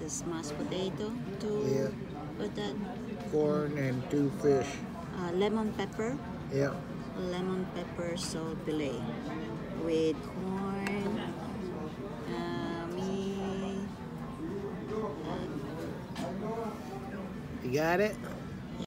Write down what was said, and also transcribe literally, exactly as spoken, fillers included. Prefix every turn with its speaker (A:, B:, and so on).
A: this mashed potato, two,
B: Yeah.
A: what that?
B: Corn and two fish.
A: Uh, lemon pepper,
B: Yeah.
A: lemon pepper sole fillet with corn, uh, me,
B: You got it?